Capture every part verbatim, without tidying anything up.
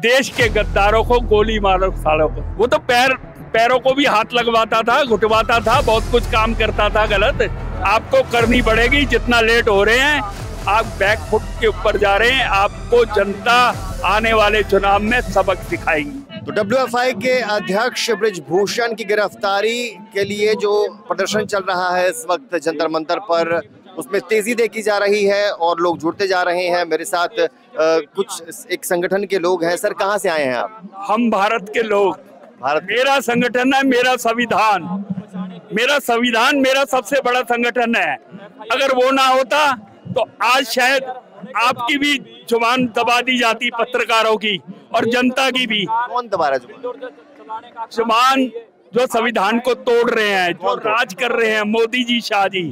देश के गद्दारों को गोली मारो सालों को। वो तो पैर पैरों को भी हाथ लगवाता था, घुटवाता था, बहुत कुछ काम करता था गलत। आपको करनी पड़ेगी, जितना लेट हो रहे हैं आप बैक फुट के ऊपर जा रहे हैं। आपको जनता आने वाले चुनाव में सबक सिखाएगी। तो डब्ल्यू एफ आई के अध्यक्ष ब्रिजभूषण की गिरफ्तारी के लिए जो प्रदर्शन चल रहा है इस वक्त जंतर मंतर पर, उसमें तेजी देखी जा रही है और लोग जुड़ते जा रहे हैं। मेरे साथ आ, कुछ एक संगठन के लोग हैं। सर, कहाँ से आए हैं आप? हम भारत के लोग। भारत मेरा संगठन है, मेरा संविधान मेरा संविधान मेरा सबसे बड़ा संगठन है। अगर वो ना होता तो आज शायद आपकी भी जुबान दबा दी जाती, पत्रकारों की और जनता की भी। कौन दबा रहा है जुबान? जो संविधान को तोड़ रहे हैं, जो राज कर रहे हैं, Modi ji, Shah ji,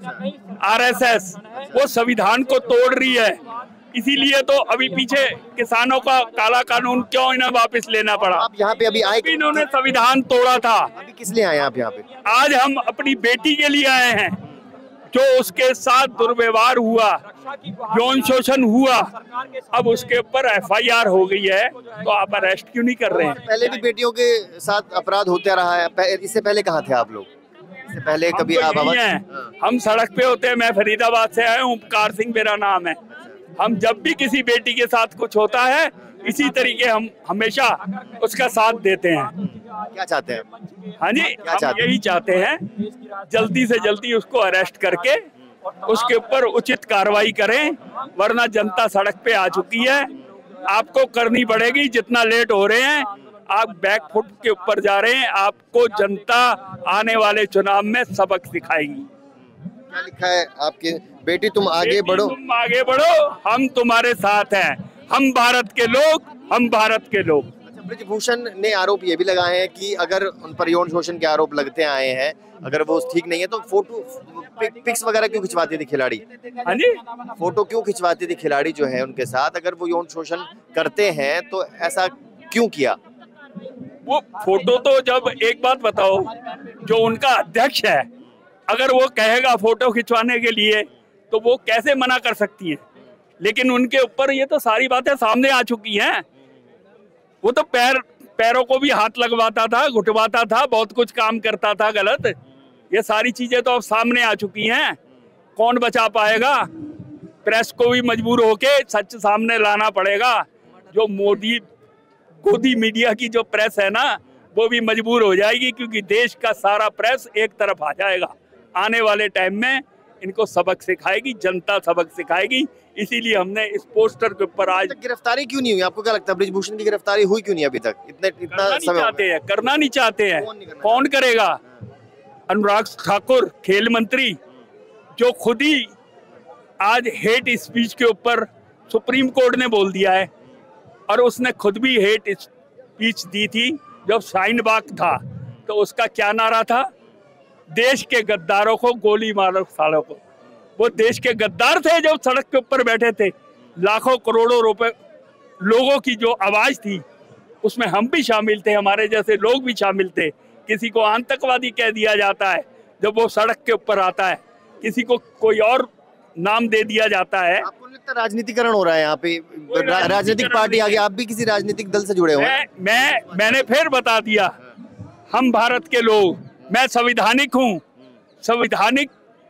R S S, वो संविधान को तोड़ रही है। इसीलिए तो अभी पीछे किसानों का काला कानून क्यों इन्हें वापस लेना पड़ा। आप यहाँ पे अभी आए? इन्होंने संविधान तोड़ा था। अभी किस लिए आए आप यहाँ पे? आज हम अपनी बेटी के लिए आए हैं, जो उसके साथ दुर्व्यवहार हुआ, यौन शोषण हुआ, अब उसके ऊपर एफ आई आर हो गई है, तो आप अरेस्ट क्यों नहीं कर रहे हैं? पहले भी बेटियों के साथ अपराध होते रहा है। इससे पहले कहाँ थे आप लोग? इससे पहले कभी आप नहीं है? हम सड़क पे होते हैं। मैं फरीदाबाद से आया हूँ, उपकार सिंह मेरा नाम है। हम जब भी किसी बेटी के साथ कुछ होता है, इसी तरीके हम हमेशा उसका साथ देते हैं। क्या चाहते हैं? हाँ जी, हम यही चाहते हैं, जल्दी से जल्दी उसको अरेस्ट करके उसके ऊपर उचित कार्रवाई करें, वरना जनता सड़क पे आ चुकी है। आपको करनी पड़ेगी, जितना लेट हो रहे हैं आप बैक फुट के ऊपर जा रहे हैं। आपको जनता आने वाले चुनाव में सबक सिखाएगी। क्या लिखा है आपके? बेटी तुम आगे बढ़ो, तुम आगे बढ़ो, हम तुम्हारे साथ हैं। हम भारत के लोग, हम भारत के लोग। ब्रिजभूषण ने आरोप ये भी लगाए हैं कि अगर उन पर यौन शोषण के आरोप लगते आए हैं, अगर वो ठीक नहीं है तो फोटो पिक, पिक्स वगैरह क्यों खिंचवाती थी खिलाड़ी? हाँ जी, फोटो क्यों खिंचवाती थी खिलाड़ी जो है उनके साथ? अगर वो यौन शोषण करते हैं तो ऐसा क्यों किया? वो फोटो तो, जब एक बात बताओ, जो उनका अध्यक्ष है, अगर वो कहेगा फोटो खिंचवाने के लिए तो वो कैसे मना कर सकती है? लेकिन उनके ऊपर ये तो सारी बातें सामने आ चुकी हैं। वो तो पैर पैरों को भी हाथ लगवाता था, घुटवाता था, बहुत कुछ काम करता था गलत। ये सारी चीजें तो अब सामने आ चुकी हैं। कौन बचा पाएगा? प्रेस को भी मजबूर होके सच सामने लाना पड़ेगा। जो मोदी गोदी मीडिया की जो प्रेस है ना, वो भी मजबूर हो जाएगी, क्योंकि देश का सारा प्रेस एक तरफ आ जाएगा। आने वाले टाइम में इनको सबक सिखाएगी, जनता सबक सिखाएगी। इसीलिए हमने इस पोस्टर के ऊपर आज। गिरफ्तारी क्यों नहीं हुई? आपको क्या लगता है ब्रिजभूषण की गिरफ्तारी हुई क्यों नहीं अभी तक? इतने इतना समय चाहते हैं, करना नहीं चाहते हैं। कौन करेगा? अनुराग ठाकुर, खेल मंत्री, जो खुद ही आज हेट स्पीच के ऊपर सुप्रीम कोर्ट ने बोल दिया है, और उसने खुद भी हेट स्पीच दी थी जब शाहीन बाग था। तो उसका क्या नारा था? देश के गद्दारों को गोली मारो सालों को। वो देश के गद्दार थे जो सड़क के ऊपर बैठे थे। लाखों करोड़ों रुपए लोगों की जो आवाज थी, उसमें हम भी शामिल थे, हमारे जैसे लोग भी शामिल थे। किसी को आतंकवादी कह दिया जाता है जब वो सड़क के ऊपर आता है, किसी को कोई और नाम दे दिया जाता है। आपको लगता है राजनीतिकरण हो रहा है यहाँ पे? रा, राजनीतिक पार्टी आगे, आप भी किसी राजनीतिक दल से जुड़े हो? मैं, मैं मैंने फिर बता दिया, हम भारत के लोग। मैं संविधानिक हूँ, संविधानिक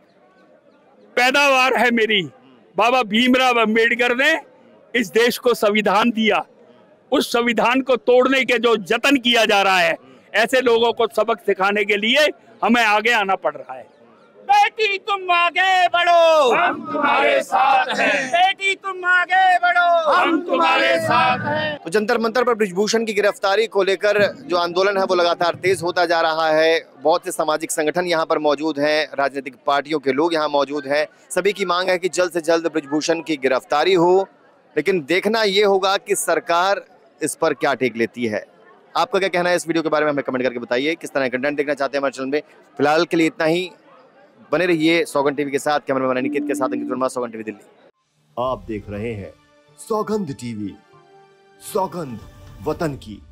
पैदावार है मेरी। बाबा भीमराव अंबेडकर ने इस देश को संविधान दिया। उस संविधान को तोड़ने के जो जतन किया जा रहा है, ऐसे लोगों को सबक सिखाने के लिए हमें आगे आना पड़ रहा है। बेटी तुम आगे बढ़ो, हम तुम्हारे साथ हैं। बेटी तुम आगे बढ़ो, हम तुम्हारे साथ हैं। तो जंतर मंतर पर ब्रिजभूषण की गिरफ्तारी को लेकर जो आंदोलन है वो लगातार तेज होता जा रहा है। बहुत से सामाजिक संगठन यहाँ पर मौजूद हैं, राजनीतिक पार्टियों के लोग यहाँ मौजूद हैं। सभी की मांग है कि जल्द से जल्द ब्रिजभूषण की गिरफ्तारी हो, लेकिन देखना ये होगा कि सरकार इस पर क्या टेक लेती है। आपका क्या कहना है इस वीडियो के बारे में? हमें कमेंट करके बताइए। किस तरह कंटेंट देखना चाहते हैं हमारे चैनल में। फिलहाल के लिए इतना ही। बने रहिए सौगंध टीवी के साथ। कैमरामैन अनिकेत के साथ अंकित वर्मा, सौगंध टीवी दिल्ली। आप देख रहे हैं सौगंध टीवी, सौगंध वतन की।